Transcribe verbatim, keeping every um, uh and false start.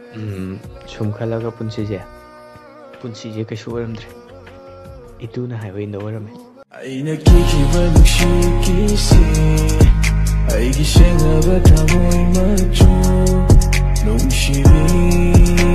ꯎꯝ ꯁꯨꯝ ꯈꯜꯂꯒ ꯄꯨꯟꯁꯤꯁꯦ ꯄꯨꯟꯁꯤꯁꯦ ꯀꯩꯁꯨ ꯑꯣꯏꯔꯝꯗ꯭ꯔꯦ ꯏꯇꯨꯅ ꯍꯥꯏꯕꯩꯅ ꯑꯣꯏꯔꯝꯃꯦ ꯑꯩꯅ ꯀꯤꯈꯤꯕ ꯅꯨꯡꯁꯤꯒꯤꯁꯤ ꯑꯩꯒꯤ ꯁꯦꯡꯂꯕ ꯊꯃꯣꯏ ꯃꯆꯨ ꯅꯨꯡꯁꯤꯕꯤ